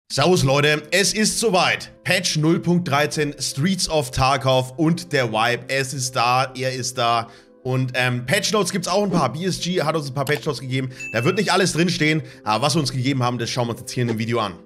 Servus Leute, es ist soweit. Patch 0.13, Streets of Tarkov und der Vibe. Es ist da, er ist da. Und Patch Notes gibt es auch ein paar. BSG hat uns ein paar Patch Notes gegeben. Da wird nicht alles drinstehen, aber was wir uns gegeben haben, das schauen wir uns jetzt hier in dem Video an.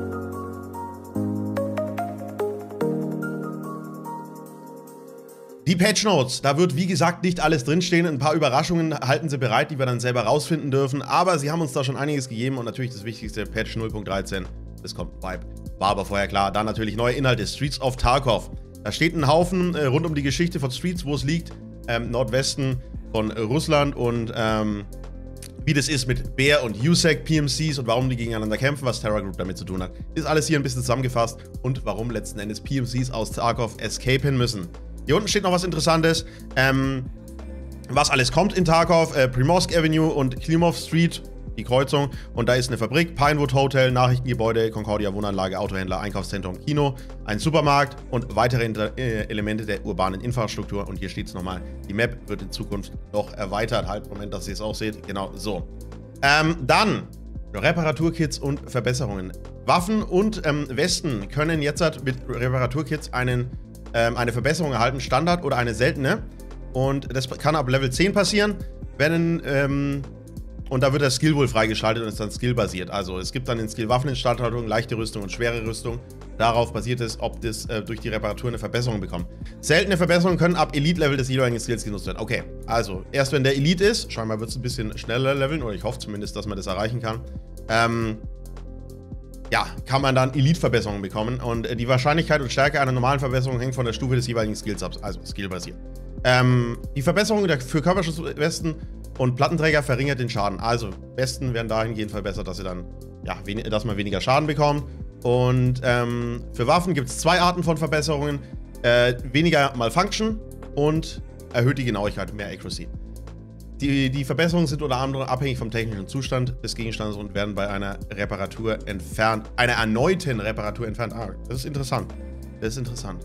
Die Patch Notes, da wird wie gesagt nicht alles drinstehen. Ein paar Überraschungen halten sie bereit, die wir dann selber rausfinden dürfen. Aber sie haben uns da schon einiges gegeben und natürlich das Wichtigste, Patch 0.13. Es kommt Vibe. War aber vorher klar. Dann natürlich neue Inhalte, Streets of Tarkov. Da steht ein Haufen rund um die Geschichte von Streets, wo es liegt. Nordwesten von Russland und wie das ist mit Bear und USEC PMCs und warum die gegeneinander kämpfen, was Terra Group damit zu tun hat. Ist alles hier ein bisschen zusammengefasst und warum letzten Endes PMCs aus Tarkov escapen müssen. Hier unten steht noch was Interessantes. Was alles kommt in Tarkov, Primorsk Avenue und Klimov Street, die Kreuzung. Und da ist eine Fabrik, Pinewood Hotel, Nachrichtengebäude, Concordia Wohnanlage, Autohändler, Einkaufszentrum, Kino, ein Supermarkt und weitere Elemente der urbanen Infrastruktur. Und hier steht es nochmal, die Map wird in Zukunft noch erweitert. Halt, Moment, dass ihr es auch seht. Genau, so. Dann Reparaturkits und Verbesserungen. Waffen und Westen können jetzt mit Reparaturkits eine Verbesserung erhalten, Standard oder eine seltene. Und das kann ab Level 10 passieren, wenn und da wird der Skill wohl freigeschaltet und ist dann skillbasiert. Also es gibt dann den Skill Waffeninstandhaltung, leichte Rüstung und schwere Rüstung. Darauf basiert es, ob das durch die Reparatur eine Verbesserung bekommt. Seltene Verbesserungen können ab Elite-Level des jeweiligen Skills genutzt werden. Okay, also erst wenn der Elite ist, scheinbar wird es ein bisschen schneller leveln, oder ich hoffe zumindest, dass man das erreichen kann. Ja, kann man dann Elite-Verbesserungen bekommen. Und die Wahrscheinlichkeit und Stärke einer normalen Verbesserung hängt von der Stufe des jeweiligen Skills ab, also skillbasiert. Die Verbesserung für Körperschutzwesten und Plattenträger verringert den Schaden. Also Westen werden dahingehend verbessert, dass sie dann, ja, dass man weniger Schaden bekommt. Und für Waffen gibt es zwei Arten von Verbesserungen. Weniger Malfunction und erhöht die Genauigkeit, mehr Accuracy. Die Verbesserungen sind unter anderem abhängig vom technischen Zustand des Gegenstandes und werden bei einer Reparatur entfernt. Einer erneuten Reparatur entfernt. Ah, das ist interessant. Das ist interessant.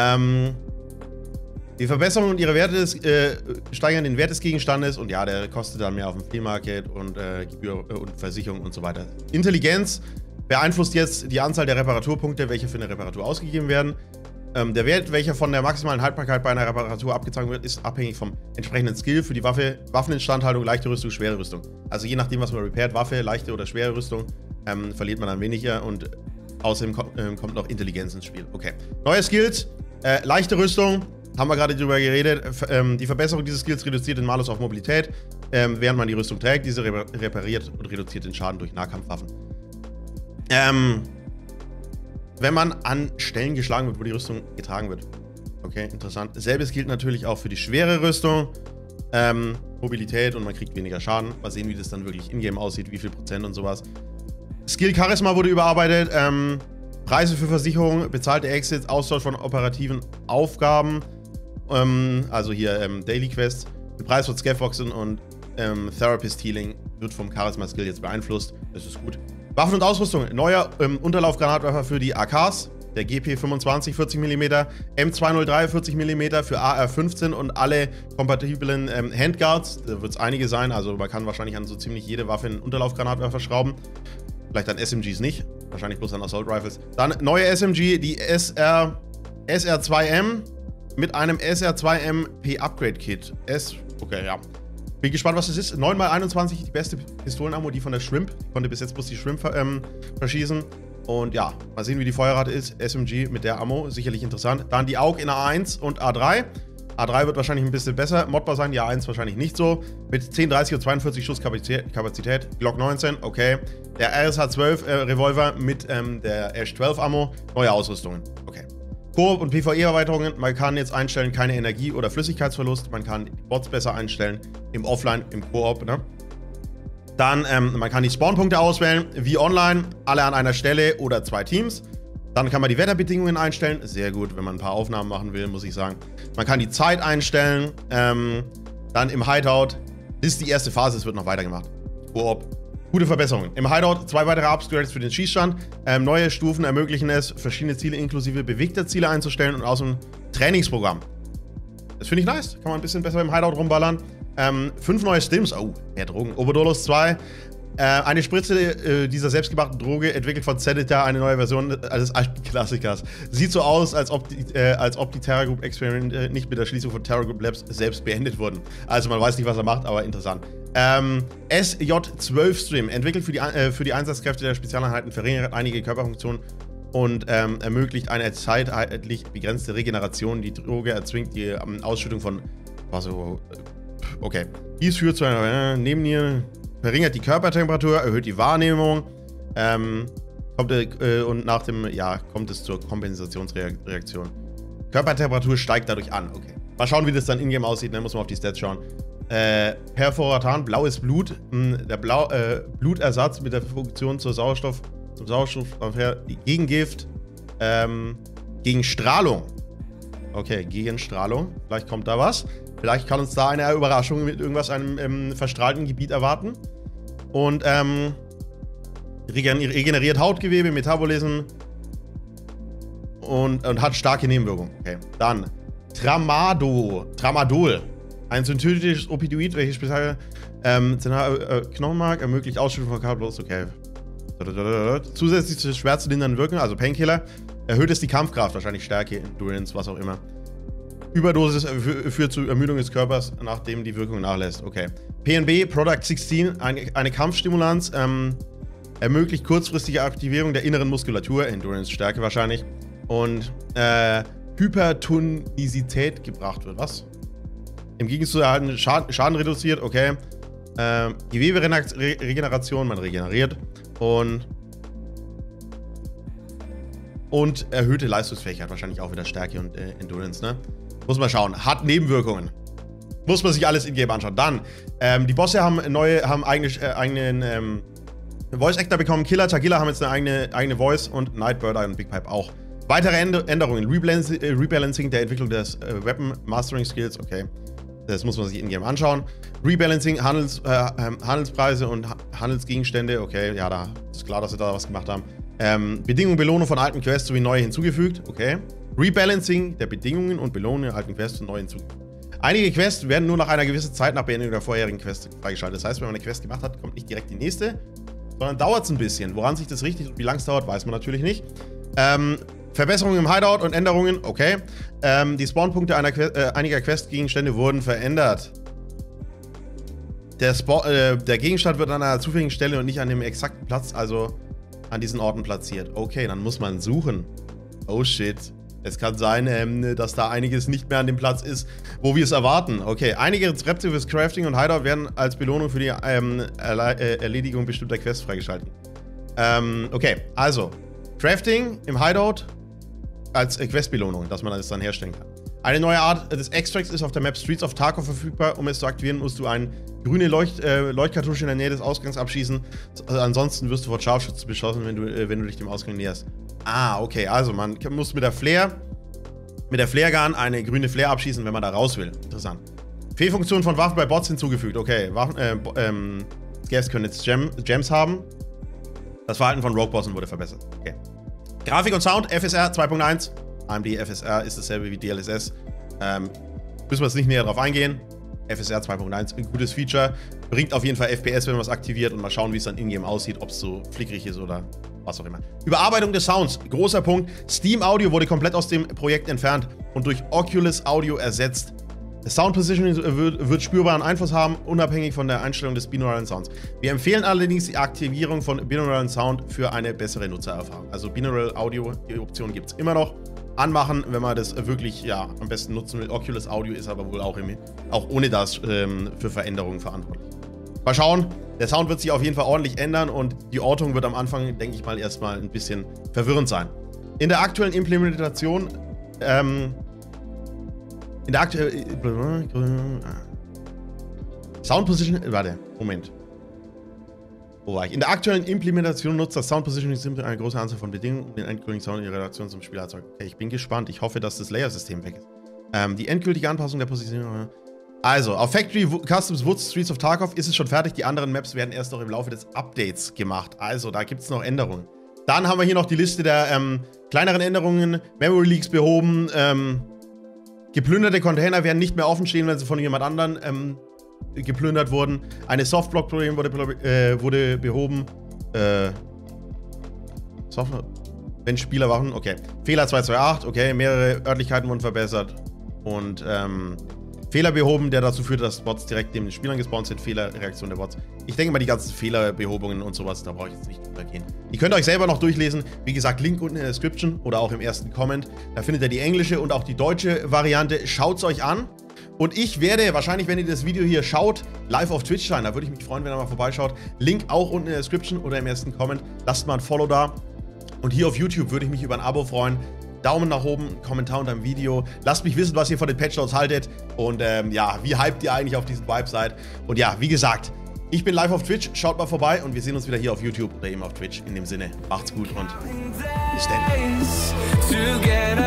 Die Verbesserungen und ihre Werte steigern den Wert des Gegenstandes und ja, der kostet dann mehr auf dem Flea Market und Gebühr und Versicherung und so weiter. Intelligenz beeinflusst jetzt die Anzahl der Reparaturpunkte, welche für eine Reparatur ausgegeben werden. Der Wert, welcher von der maximalen Haltbarkeit bei einer Reparatur abgezogen wird, ist abhängig vom entsprechenden Skill für die Waffe, Waffeninstandhaltung, leichte Rüstung, schwere Rüstung. Also je nachdem, was man repairt, Waffe, leichte oder schwere Rüstung, verliert man dann weniger und außerdem kommt noch Intelligenz ins Spiel. Okay. Neue Skills, leichte Rüstung, haben wir gerade drüber geredet. Die Verbesserung dieses Skills reduziert den Malus auf Mobilität, während man die Rüstung trägt. Diese repariert und reduziert den Schaden durch Nahkampfwaffen. Wenn man an Stellen geschlagen wird, wo die Rüstung getragen wird. Okay, interessant. Selbes gilt natürlich auch für die schwere Rüstung. Mobilität und man kriegt weniger Schaden. Mal sehen, wie das dann wirklich in-game aussieht, wie viel Prozent und sowas. Skill Charisma wurde überarbeitet. Preise für Versicherung, bezahlte Exits, Austausch von operativen Aufgaben. Also hier Daily Quests. Der Preis von Scaffoxen und Therapist Healing wird vom Charisma Skill jetzt beeinflusst. Das ist gut. Waffen und Ausrüstung. Neuer Unterlaufgranatwerfer für die AKs. Der GP25 40 mm, M203 40 mm für AR-15 und alle kompatiblen Handguards. Da wird es einige sein. Also man kann wahrscheinlich an so ziemlich jede Waffe einen Unterlaufgranatwerfer schrauben. Vielleicht an SMGs nicht. Wahrscheinlich bloß an Assault Rifles. Dann neue SMG, die SR2M mit einem SR2MP Upgrade Kit. Okay, ja. Bin gespannt, was das ist. 9x21, die beste Pistolenammo, die von der Shrimp. Konnte bis jetzt bloß die Shrimp verschießen. Und ja, mal sehen, wie die Feuerrate ist. SMG mit der Ammo, sicherlich interessant. Dann die AUG in A1 und A3. A3 wird wahrscheinlich ein bisschen besser modbar sein, die A1 wahrscheinlich nicht so. Mit 10, 30 und 42 Schuss Kapazität. Glock 19, okay. Der RSH-12 Revolver mit der Ash-12 Ammo. Neue Ausrüstungen, okay. Koop und PvE-Erweiterungen. Man kann jetzt einstellen, keine Energie- oder Flüssigkeitsverlust. Man kann die Bots besser einstellen. Im Offline, im Koop, ne? Dann, man kann die Spawnpunkte auswählen, wie online, alle an einer Stelle oder 2 Teams. Dann kann man die Wetterbedingungen einstellen. Sehr gut, wenn man ein paar Aufnahmen machen will, muss ich sagen. Man kann die Zeit einstellen. Dann im Hideout. Das ist die erste Phase, es wird noch weitergemacht. Koop. Gute Verbesserungen. Im Hideout 2 weitere Upgrades für den Schießstand. Neue Stufen ermöglichen es, verschiedene Ziele inklusive bewegter Ziele einzustellen und aus dem Trainingsprogramm. Das finde ich nice. Kann man ein bisschen besser im Hideout rumballern. 5 neue Stims. Oh, mehr Drogen. Oberdolos 2. Eine Spritze dieser selbstgemachten Droge, entwickelt von Senator, eine neue Version eines alten Klassikers. Sieht so aus, als ob die Terra Group Experimente nicht mit der Schließung von Terra Group Labs selbst beendet wurden. Also man weiß nicht, was er macht, aber interessant. SJ12 Stream, entwickelt für die Einsatzkräfte der Spezialeinheiten, verringert einige Körperfunktionen und ermöglicht eine zeitlich begrenzte Regeneration. Die Droge erzwingt die Ausschüttung von... Okay. Dies führt zu einer Nebenniere, verringert die Körpertemperatur, erhöht die Wahrnehmung, und nach dem, kommt es zur Kompensationsreaktion. Körpertemperatur steigt dadurch an, okay. Mal schauen, wie das dann in-game aussieht, dann muss man auf die Stats schauen. Perforatan, blaues Blut, der Blutersatz mit der Funktion zum Sauerstoff, Gegengift, gegen Strahlung. Okay, gegen Strahlung, vielleicht kommt da was. Vielleicht kann uns da eine Überraschung mit irgendwas, einem verstrahlten Gebiet erwarten. Und regeneriert Hautgewebe, Metabolism und hat starke Nebenwirkungen. Okay, dann Tramadol. Ein synthetisches Opioid, welches speziell Knochenmark ermöglicht Ausschüttung von Carblos. Okay. Zusätzlich zu schmerzlindernden Wirkung, also Painkiller, erhöht es die Kampfkraft, wahrscheinlich Stärke, Endurance, was auch immer. Überdosis führt zu Ermüdung des Körpers, nachdem die Wirkung nachlässt. Okay. PNB, Product 16, eine Kampfstimulanz, ermöglicht kurzfristige Aktivierung der inneren Muskulatur, Endurance, Stärke wahrscheinlich, und Hypertonisität gebracht wird. Was? Im Gegensatz zu erhalten Schaden reduziert, okay. Geweberegeneration, man regeneriert, und erhöhte Leistungsfähigkeit, wahrscheinlich auch wieder Stärke und Endurance, ne? Muss man schauen. Hat Nebenwirkungen. Muss man sich alles in-game anschauen. Dann, die Bosse haben eigenen Voice Actor bekommen. Killer, Tagilla haben jetzt eine eigene Voice und Nightbird und Big Pipe auch. Weitere Änderungen. Rebalancing der Entwicklung des Weapon Mastering Skills, okay. Das muss man sich in-game anschauen. Rebalancing, Handelspreise und Handelsgegenstände, okay. Ja, da ist klar, dass sie da was gemacht haben. Bedingungen, Belohnung von alten Quests sowie neue hinzugefügt, okay. Rebalancing der Bedingungen und Belohnungen alten Quests und neu hinzugefügt. Einige Quests werden nur nach einer gewissen Zeit nach Beendigung der vorherigen Quest freigeschaltet. Das heißt, wenn man eine Quest gemacht hat, kommt nicht direkt die nächste, sondern dauert es ein bisschen. Woran sich das richtet und wie lange es dauert, weiß man natürlich nicht. Verbesserungen im Hideout und Änderungen, okay. Die Spawnpunkte einiger Questgegenstände wurden verändert. Der Gegenstand wird an einer zufälligen Stelle und nicht an dem exakten Platz, also an diesen Orten platziert. Okay, dann muss man suchen. Oh shit. Es kann sein, dass da einiges nicht mehr an dem Platz ist, wo wir es erwarten. Okay, einige Rezepte fürs Crafting und Hideout werden als Belohnung für die Erledigung bestimmter Quests freigeschaltet. Okay, also Crafting im Hideout als Questbelohnung, dass man das dann herstellen kann. Eine neue Art des Extracts ist auf der Map Streets of Tarkov verfügbar. Um es zu aktivieren, musst du eine grüne Leuchtkartusche in der Nähe des Ausgangs abschießen. Ansonsten wirst du von Scharfschützen beschossen, wenn du dich dem Ausgang näherst. Ah, okay, also man muss mit der Flare-Gun eine grüne Flare abschießen, wenn man da raus will. Interessant. Fehlfunktion von Waffen bei Bots hinzugefügt. Okay, Gas können jetzt Gems haben. Das Verhalten von Rogue-Bossen wurde verbessert. Okay. Grafik und Sound, FSR 2.1. AMD FSR ist dasselbe wie DLSS. Müssen wir jetzt nicht näher drauf eingehen. FSR 2.1, ein gutes Feature. Bringt auf jeden Fall FPS, wenn man es aktiviert, und mal schauen, wie es dann in-game aussieht, ob es so flickrig ist oder was auch immer. Überarbeitung des Sounds, großer Punkt. Steam Audio wurde komplett aus dem Projekt entfernt und durch Oculus Audio ersetzt. Das Sound Positioning wird spürbaren Einfluss haben, unabhängig von der Einstellung des binauralen Sounds. Wir empfehlen allerdings die Aktivierung von binauralen Sound für eine bessere Nutzererfahrung. Also Binaural Audio, die Option gibt es immer noch. Anmachen, wenn man das wirklich, ja, am besten nutzen will. Oculus Audio ist aber wohl auch ohne das für Veränderungen verantwortlich. Mal schauen. Der Sound wird sich auf jeden Fall ordentlich ändern und die Ortung wird am Anfang, denke ich mal, erstmal ein bisschen verwirrend sein. In der aktuellen Implementation, Sound Position, warte, Moment. Wo war ich? In der aktuellen Implementation nutzt das Sound Positioning System eine große Anzahl von Bedingungen, um den endgültigen Sound in Relation zum Spiel erzeugen. Okay, ich bin gespannt. Ich hoffe, dass das Layer-System weg ist. Die endgültige Anpassung der Positionierung. Also, auf Factory Customs Woods Streets of Tarkov ist es schon fertig. Die anderen Maps werden erst noch im Laufe des Updates gemacht. Also, da gibt es noch Änderungen. Dann haben wir hier noch die Liste der kleineren Änderungen. Memory Leaks behoben. Geplünderte Container werden nicht mehr offen stehen, wenn sie von jemand anderen geplündert wurden. Eine Softblock-Problem wurde behoben. Wenn Spieler wachen, okay. Fehler 228, okay. Mehrere Örtlichkeiten wurden verbessert. Und Fehler behoben, der dazu führt, dass Bots direkt neben den Spielern gespawnt sind. Fehlerreaktion der Bots. Ich denke mal, die ganzen Fehlerbehobungen und sowas, da brauche ich jetzt nicht drüber gehen. Ihr könnt euch selber noch durchlesen. Wie gesagt, Link unten in der Description oder auch im ersten Comment. Da findet ihr die englische und auch die deutsche Variante. Schaut es euch an. Und ich werde wahrscheinlich, wenn ihr das Video hier schaut, live auf Twitch sein. Da würde ich mich freuen, wenn ihr mal vorbeischaut. Link auch unten in der Description oder im ersten Comment. Lasst mal ein Follow da. Und hier auf YouTube würde ich mich über ein Abo freuen. Daumen nach oben, Kommentar unter dem Video. Lasst mich wissen, was ihr von den Patch Notes haltet. Und ja, wie hyped ihr eigentlich auf diesen Vibe seid. Und ja, wie gesagt, ich bin live auf Twitch. Schaut mal vorbei und wir sehen uns wieder hier auf YouTube oder eben auf Twitch. In dem Sinne, macht's gut und bis dann.